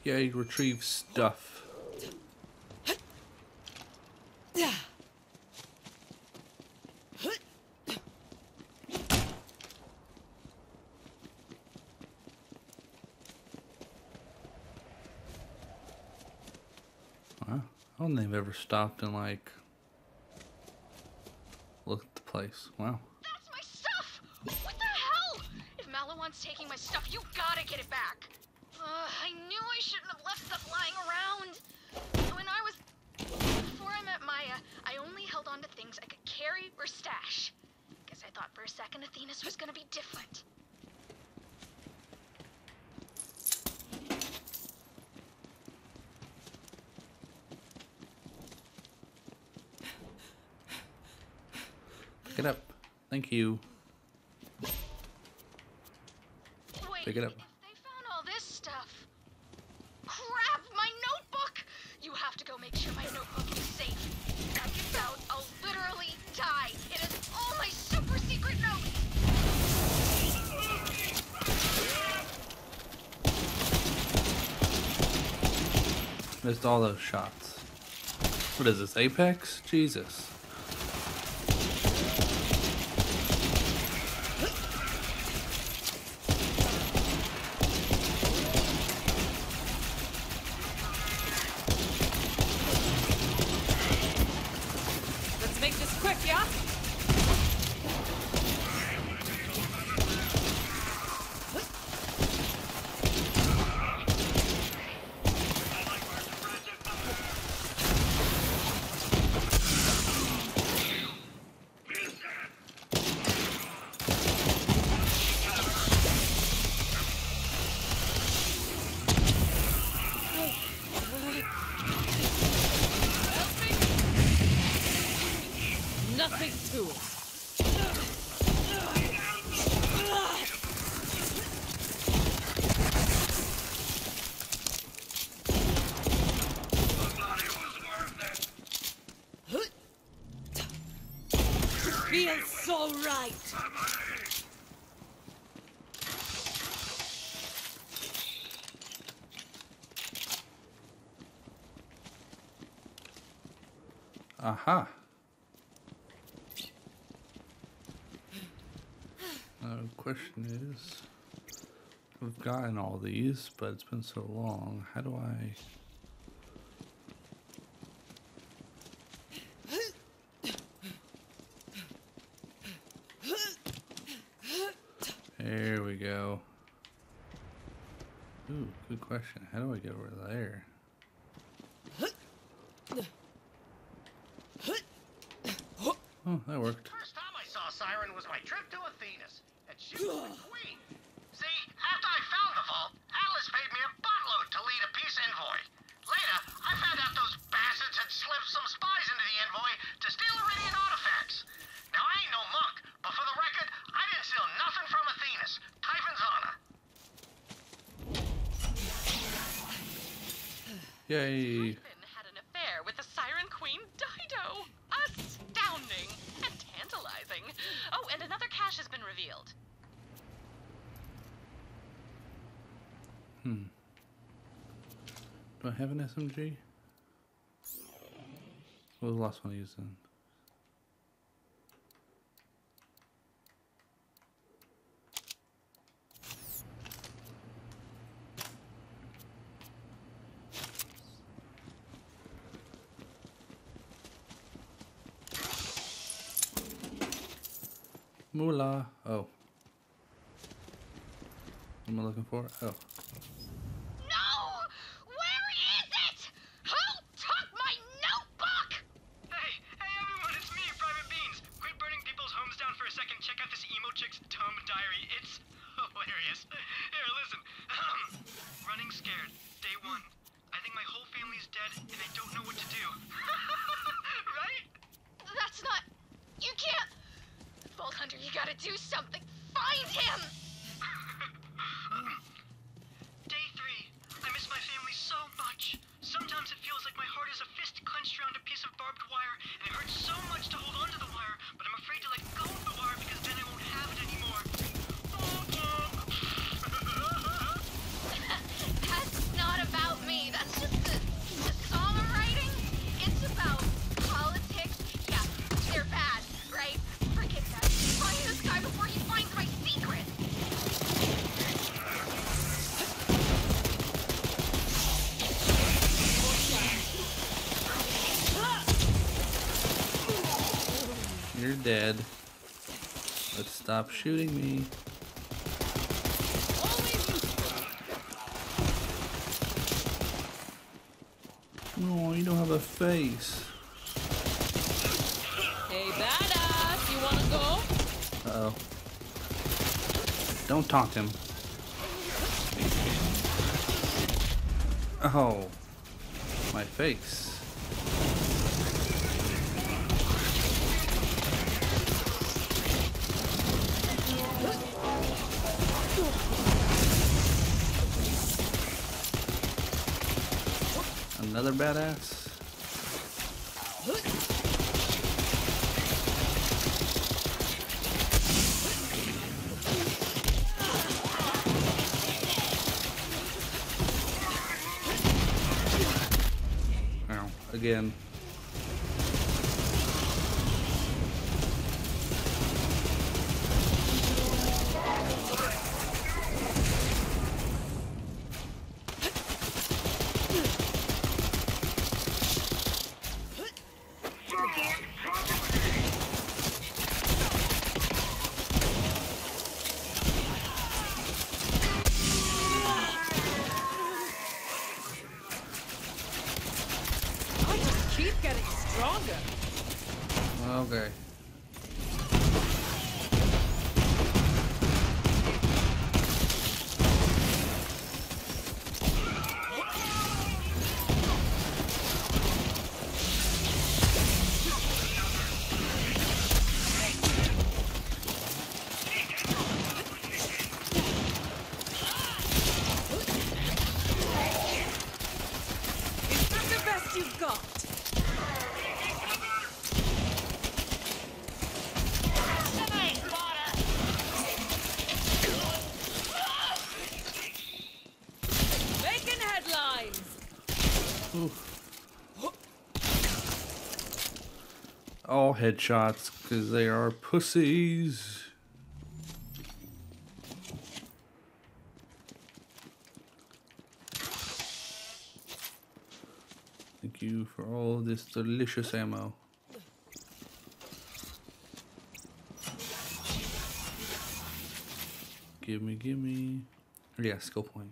Yay, retrieve stuff. Wow. I don't think I've ever stopped and like looked at the place. Wow. That's my stuff! What the hell? If Malawan's taking my stuff, you gotta get it back. I knew I shouldn't have left stuff lying around. Before I met Maya, I only held on to things I could carry or stash. Guess I thought for a second Athena's was gonna be different. Pick it up. Thank you. Wait, Pick it up. if they found all this stuff... Crap, my notebook! You have to go make sure my notebook is safe. If that gets out, I'll literally die. It has all my super secret notes! Missed all those shots. What is this, Apex? Jesus. Let's make this quick, yeah? Nothing to it. Feels so right. Aha. The question is, we've gotten all these, but it's been so long. How do I... There we go. Ooh, good question. How do I get over there? Oh, that worked. First time I saw Siren was my trip to Athena's, and she was the queen. See, after I found the vault, Atlas paid me a buttload to lead a peace envoy. Later, I found out those bastards had slipped some spies into the envoy to steal Iridian artifacts. Now, I ain't no monk, but for the record, I didn't steal nothing from Athena's. Typhon's honor. Yay. Typhon had an affair with the Siren Queen Dido. Astounding and tantalizing. Oh, and another cache has been revealed. Do I have an SMG? What was the last one I used then? Moolah. Oh. What am I looking for? Oh. No! Where is it? Who took my notebook? Hey everyone, it's me, Private Beans. Quit burning people's homes down for a second. Check out this emo chick's dumb diary. It's hilarious. Here, listen. Running scared. Day 1. I think my whole family's dead and I don't know what to do. Right? That's not... You can't... Vault Hunter, you gotta do something. Find him! dead. Let's stop shooting me. No, you don't have a face. Hey, badass, you wanna go? Uh-oh. Don't taunt him. Oh. My face. Another badass. Ow, again. Keep getting stronger. Okay. Is that the best you've got? Making headlines. All headshots, because they are pussies. Thank you for all of this delicious ammo. Gimme. Yeah, skill point.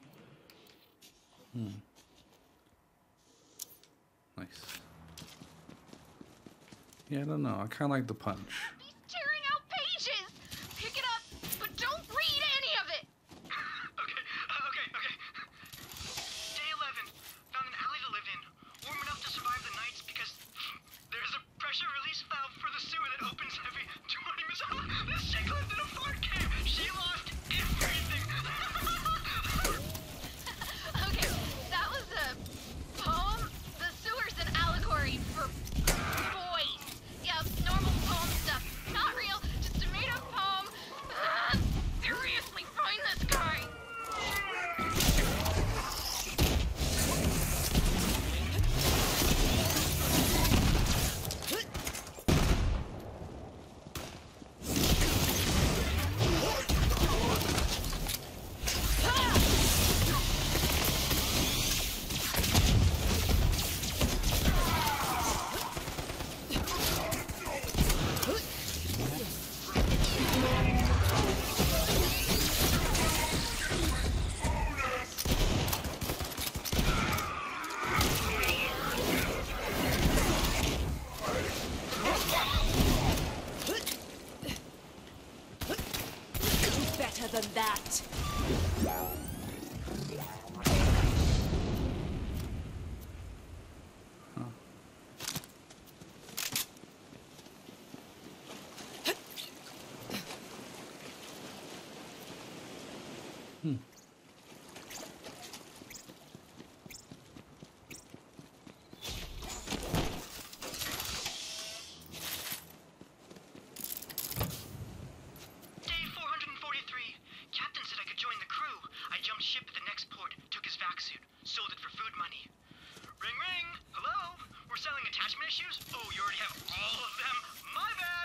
Nice. Yeah, I don't know. I kind of like the punch. He's tearing out pages! Pick it up, but don't read any of it! Okay. Day 11. Found an alley to live in. Warm enough to survive the nights because there's a pressure release valve for the sewer that opens every 20 minutes. This chick lived in a fart cave. She lost everything. Okay, that was a poem. The sewer's an allegory for boys. Yeah, normal poem stuff. Not real, just a made-up poem. Seriously, find this guy. Better than that. Day 443. Captain said I could join the crew. I jumped ship at the next port, took his vac suit, sold it for food money. Ring ring. Hello? We're selling attachment issues? Oh, you already have all of them? My bad.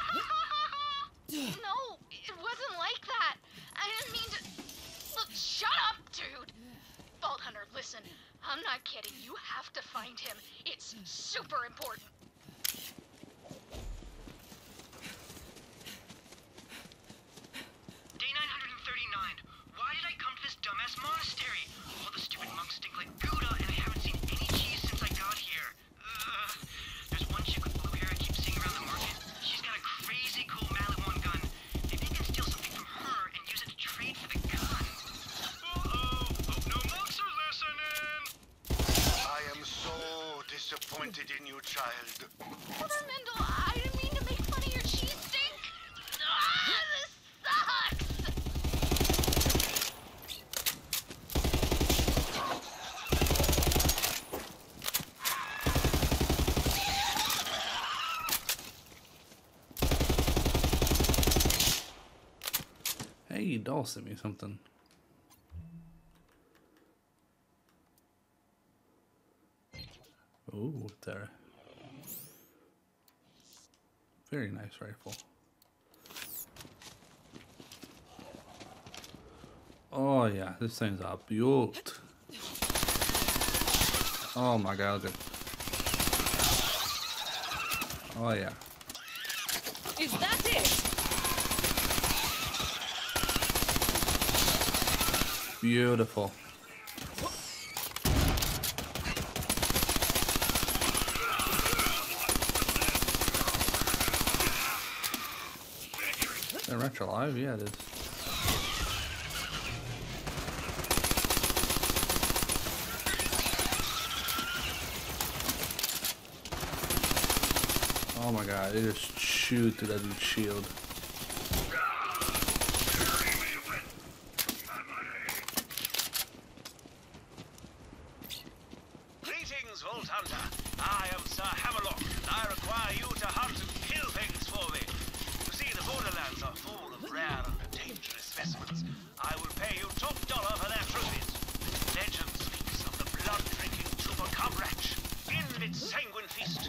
No, it wasn't like that. I didn't mean to... Look, shut up, dude. Vault Hunter, listen. I'm not kidding. You have to find him. It's super important. like Gouda, and I haven't seen any cheese since I got here. There's one chick with blue hair I keep seeing around the market. She's got a crazy cool Maliwan gun. Maybe I can steal something from her and use it to trade for the gun. Uh-oh. Hope no monks are listening. I am so disappointed in you, child. Brother Mendel, I didn't mean to make fun of your cheese stink. This sucks. Hey, doll sent me something. Oh, there. Very nice rifle. Oh yeah, this thing's a beaut. Oh my god, look at. Oh yeah. Is that it? Beautiful. Is that wrench alive? Yeah, it is. Oh my god, it just chewed through that dude's shield. Greetings, Vault Hunter. I am Sir Hammerlock, and I require you to hunt and kill things for me. You see, the Borderlands are full of rare and dangerous specimens. I will pay you top dollar for their trophies. Legend speaks of the blood-drinking chupacabra in its sanguine feast.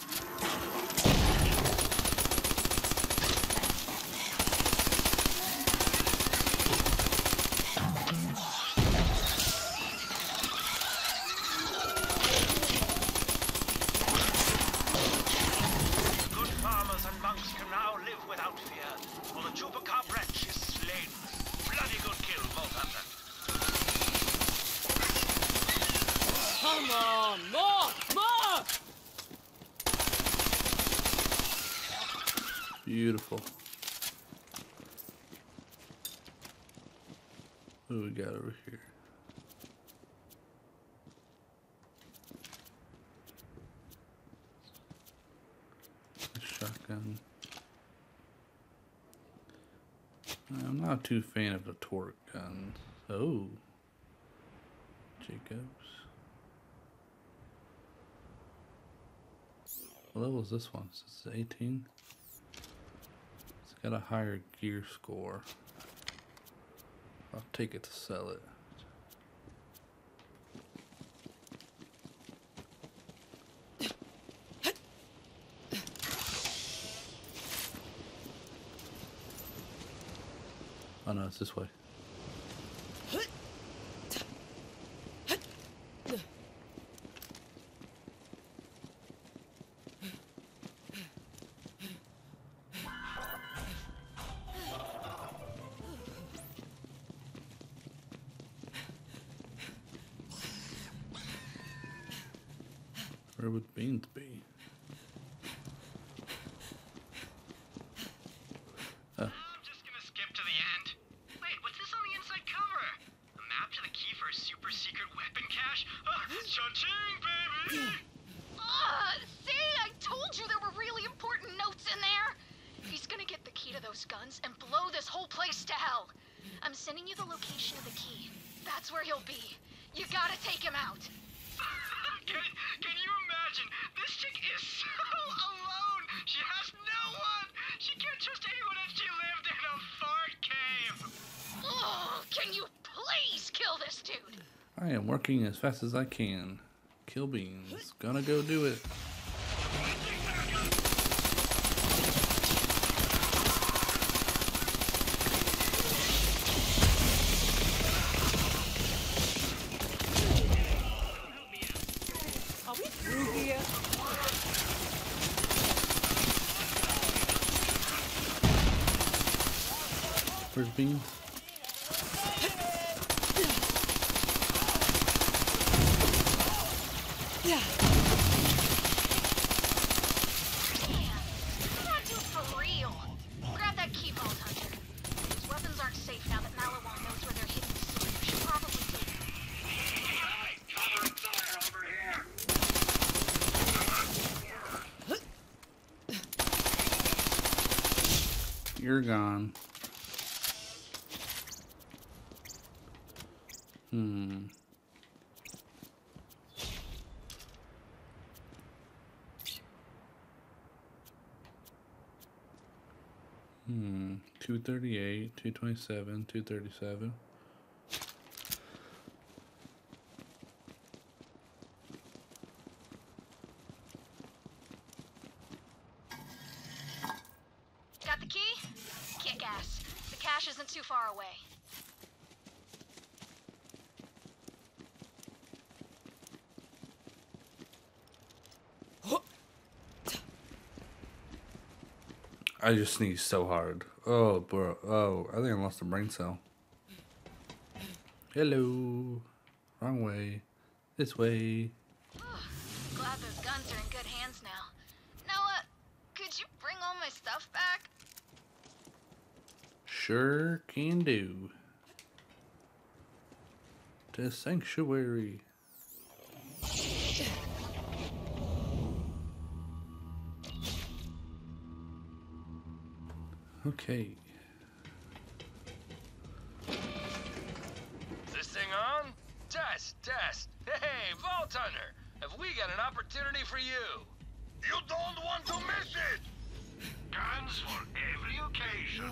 Come on, more! Beautiful. What do we got over here? A shotgun. I'm not too fan of the torque guns. Oh. Jacobs. What level is this one? Is this 18? It's got a higher gear score. I'll take it to sell it. Oh no, it's this way. Where would beans be? I'm just gonna skip to the end. Wait, what's this on the inside cover? A map to the key for a super secret weapon cache? Cha-ching, baby! See, I told you there were really important notes in there. He's gonna get the key to those guns and blow this whole place to hell. I'm sending you the location of the key. That's where he'll be. You gotta take him out. Can you imagine? This chick is so alone. She has no one. She can't trust anyone, and she lived in a fart cave. Oh, can you please kill this dude? I am working as fast as I can. Kill beans. Gonna go do it. Are we through here? Where's beans? Not do it for real. Grab that key, Vault Hunter. Those weapons aren't safe now that Malawon knows where they're hidden, so you should probably take them. You're gone. Hmm. Hmm. 238, 227, 237. Got the key? Kick ass. The cache isn't too far away. I just sneezed so hard. Oh, bro. Oh, I think I lost a brain cell. Hello. Wrong way. This way. Glad those guns are in good hands now. Noah, could you bring all my stuff back? Sure can do. To sanctuary. Okay. Is this thing on? Test, test. Hey, Vault Hunter, have we got an opportunity for you? You don't want to miss it! Guns for every occasion.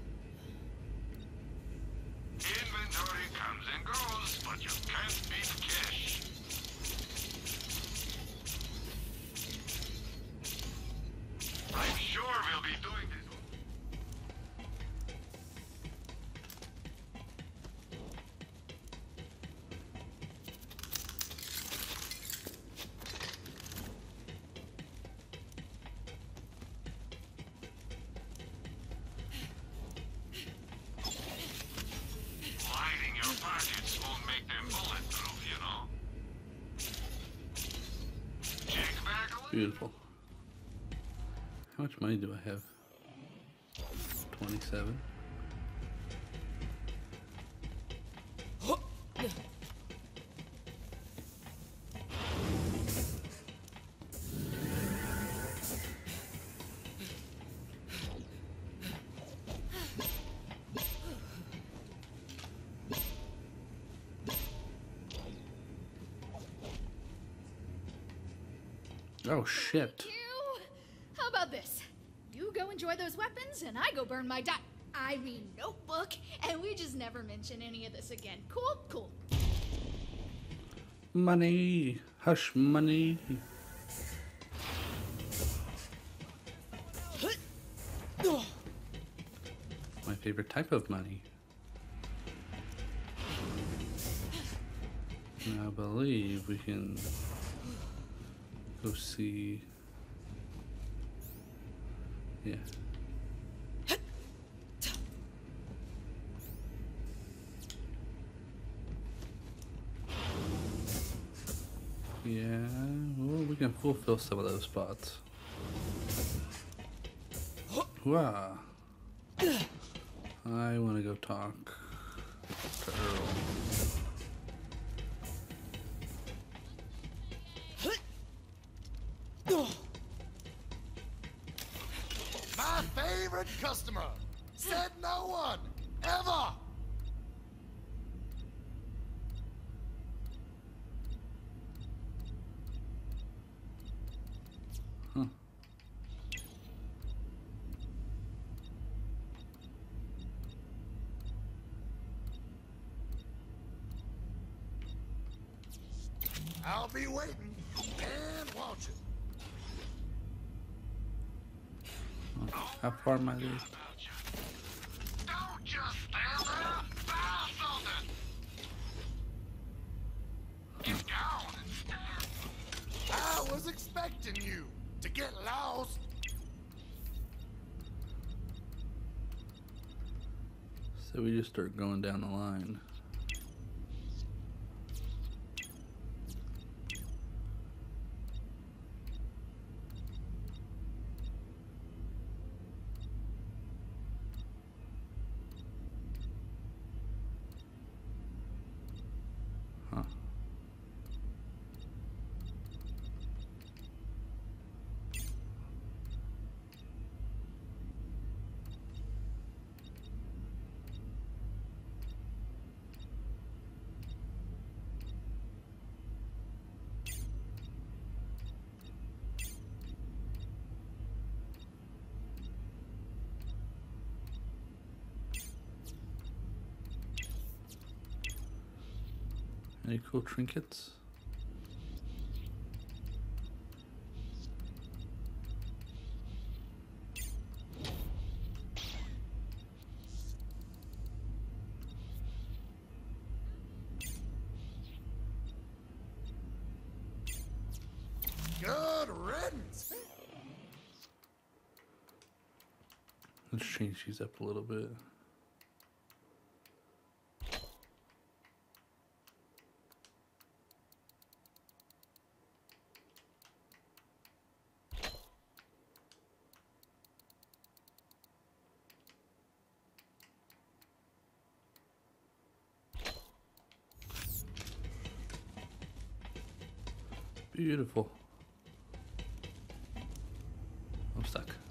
Inventory comes and goes, but you can't beat cash. I'm sure we'll be doing this. Lighting your pockets won't make them bulletproof, you know. Check back a little. Beautiful. How much money do I have? 27. Oh shit. You? How about this? You go enjoy those weapons, and I go burn my notebook, and we just never mention any of this again. Cool? Cool. Money. Hush money. My favorite type of money. And I believe we can go see. Yeah. Yeah, well, we can fulfill some of those spots. Wow. I want to go talk to Earl. My favorite customer. Said no one. Ever. Huh. I'll be waiting and watching. How far am I there? Don't just stand there. Buy something. Get down and stand. I was expecting you to get lost. So we just start going down the line. Any cool trinkets? Good riddance. Let's change these up a little bit. Beautiful. I'm stuck.